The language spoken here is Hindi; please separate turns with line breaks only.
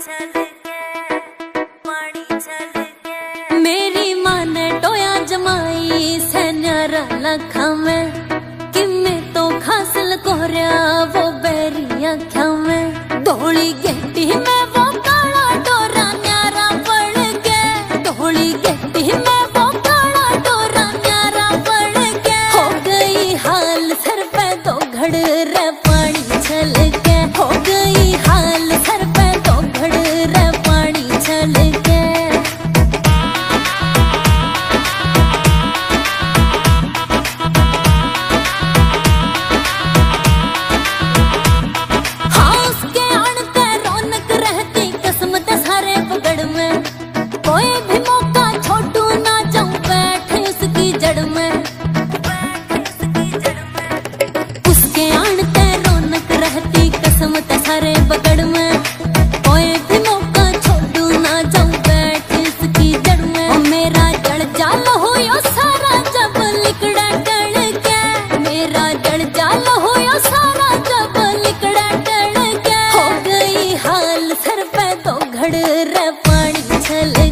मेरी माँ ने टोया जमाई से न्यारा लखा में कि मैं तो खासल कोहरा वो बैरिया क्या में धोली गहटी में वो काला डोरा न्यारा पड़ के धोली गहटी में वो काला डोरा न्यारा पड़ के हो गई हाल सर पे तो घड़ रे पानी छल के हो गई हाल सर पे तो घड़ रे पानी छल के कोई भी मौका छोटू ना जाऊं बैठ उसकी जड़ में उसके आनते रौनक रहती कसम ते सारे बगड़ में कोई भी मौका छोटू ना जाऊं बैठ उसकी जड़ में ओ मेरा जड़ जाल होयो सारा जब लिकड़ा टल के मेरा जड़ जाल होयो सारा जब लिकड़ा टल के हो गई हाल सर पे तो घड़ रे पानी छल